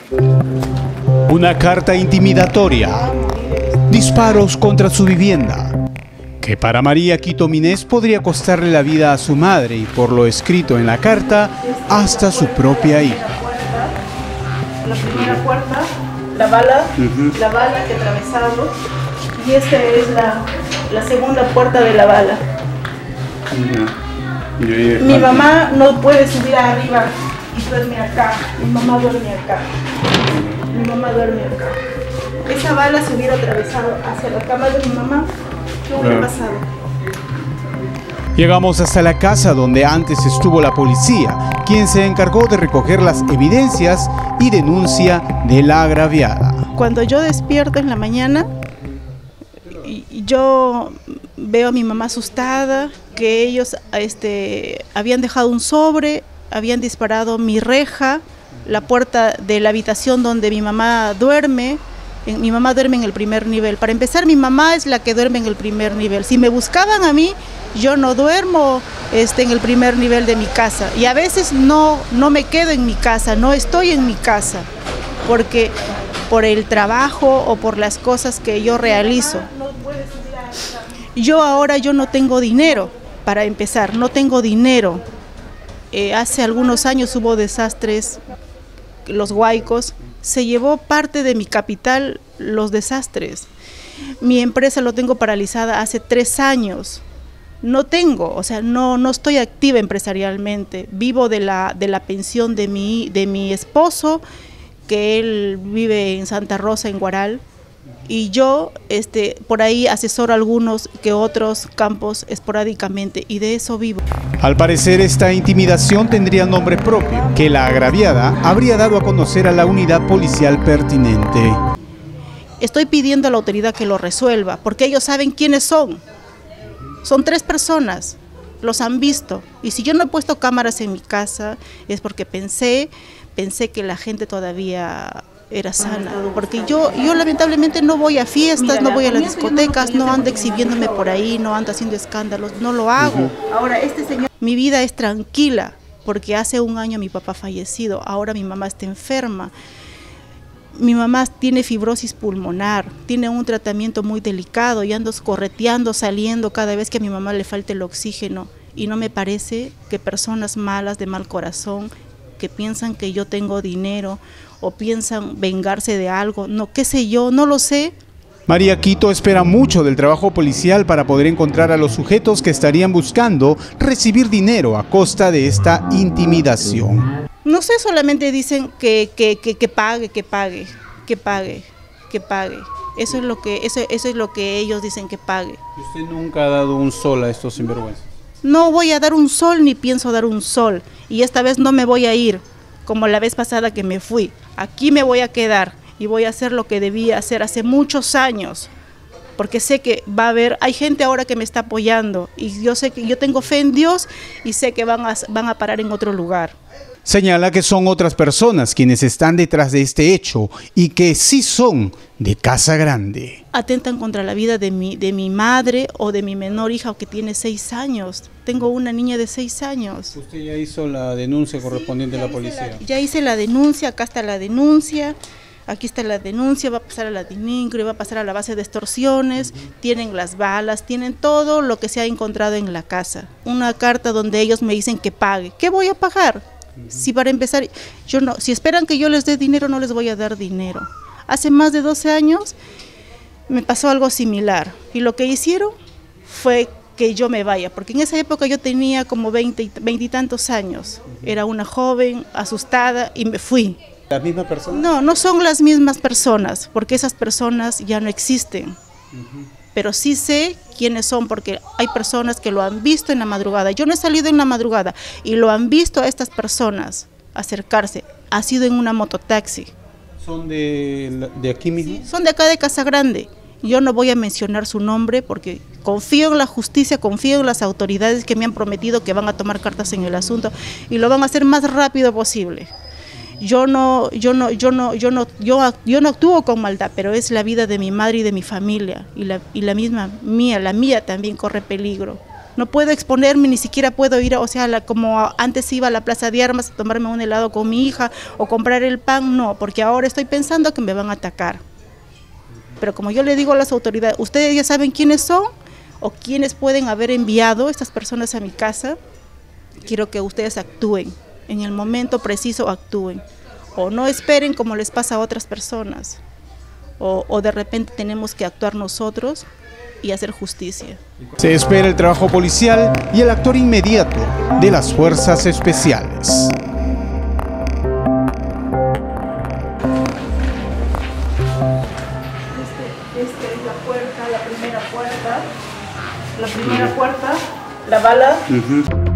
Una carta intimidatoria. Disparos contra su vivienda. Que para María Quito Minés podría costarle la vida a su madre y por lo escrito en la carta, hasta su propia hija. La primera puerta, la bala que atravesamos, y esta es la segunda puerta de la bala. Mi mamá no puede subir arriba y duerme acá. Mi mamá duerme acá. Mi mamá duerme acá. Esa bala se hubiera atravesado hacia la cama de mi mamá, ¿qué hubiera pasado? Llegamos hasta la casa donde antes estuvo la policía, quien se encargó de recoger las evidencias y denuncia de la agraviada. Cuando yo despierto en la mañana, yo veo a mi mamá asustada, que ellos habían dejado un sobre, habían disparado mi reja, la puerta de la habitación donde mi mamá duerme. Mi mamá duerme en el primer nivel. Para empezar, mi mamá es la que duerme en el primer nivel. Si me buscaban a mí, yo no duermo en el primer nivel de mi casa. Y a veces no me quedo en mi casa, no estoy en mi casa, porque por el trabajo o por las cosas que yo realizo. Yo ahora no tengo dinero, para empezar, no tengo dinero. Hace algunos años hubo desastres, los huaicos, se llevó parte de mi capital los desastres. Mi empresa lo tengo paralizada hace 3 años. No tengo, o sea, no estoy activa empresarialmente. Vivo de la pensión de mi esposo, que él vive en Santa Rosa, en Guaral. Y yo por ahí asesoro algunos que otros campos esporádicamente, y de eso vivo. Al parecer esta intimidación tendría nombre propio, que la agraviada habría dado a conocer a la unidad policial pertinente. Estoy pidiendo a la autoridad que lo resuelva, porque ellos saben quiénes son. Son 3 personas, los han visto. Y si yo no he puesto cámaras en mi casa, es porque pensé que la gente todavía era sana, porque yo lamentablemente no voy a fiestas, no voy a las discotecas, no ando exhibiéndome por ahí, no ando haciendo escándalos, no lo hago. Ahora mi vida es tranquila, porque hace 1 año mi papá ha fallecido, ahora mi mamá está enferma. Mi mamá tiene fibrosis pulmonar, tiene un tratamiento muy delicado y ando correteando, saliendo cada vez que a mi mamá le falte el oxígeno, y no me parece que personas malas de mal corazón, que piensan que yo tengo dinero o piensan vengarse de algo, no, qué sé yo, no lo sé. María Quito espera mucho del trabajo policial para poder encontrar a los sujetos que estarían buscando recibir dinero a costa de esta intimidación. No sé, solamente dicen que pague. Eso es lo que ellos dicen, que pague. ¿Usted nunca ha dado un sol a estos sinvergüenzas? No voy a dar un sol, ni pienso dar un sol, y esta vez no me voy a ir, como la vez pasada que me fui. Aquí me voy a quedar y voy a hacer lo que debía hacer hace muchos años, porque sé que hay gente ahora que me está apoyando, y yo sé que yo tengo fe en Dios y sé que van a parar en otro lugar. Señala que son otras personas quienes están detrás de este hecho y que sí son de casa grande. Atentan contra la vida de mi madre o de mi menor hija, que tiene 6 años. Tengo una niña de 6 años. ¿Usted ya hizo la denuncia correspondiente a la policía? Ya hice la denuncia, acá está la denuncia. Aquí está la denuncia, va a pasar a la DININCRE, va a pasar a la base de extorsiones, tienen las balas, tienen todo lo que se ha encontrado en la casa. Una carta donde ellos me dicen que pague. ¿Qué voy a pagar? Si para empezar, si esperan que yo les dé dinero, no les voy a dar dinero. Hace más de 12 años me pasó algo similar, y lo que hicieron fue que yo me vaya, porque en esa época yo tenía como 20 y tantos años. Era una joven asustada y me fui. ¿Las mismas personas? No son las mismas personas, porque esas personas ya no existen. Pero sí sé quiénes son, porque hay personas que lo han visto en la madrugada. Yo no he salido en la madrugada y lo han visto a estas personas acercarse. Ha sido en una mototaxi. ¿Son de aquí mismo? Sí, son de acá, de Casa Grande. Yo no voy a mencionar su nombre porque confío en la justicia, confío en las autoridades que me han prometido que van a tomar cartas en el asunto y lo van a hacer más rápido posible. Yo no actúo con maldad, pero es la vida de mi madre y de mi familia, y la mía también corre peligro. No puedo exponerme, ni siquiera puedo ir, o sea, como antes iba a la Plaza de Armas a tomarme un helado con mi hija o comprar el pan, no, porque ahora estoy pensando que me van a atacar. Pero como yo le digo a las autoridades, ustedes ya saben quiénes son o quiénes pueden haber enviado estas personas a mi casa. Quiero que ustedes actúen, en el momento preciso actúen. O no esperen como les pasa a otras personas. O de repente tenemos que actuar nosotros y hacer justicia. Se espera el trabajo policial y el actuar inmediato de las fuerzas especiales. Esta es la puerta, la primera puerta, la bala.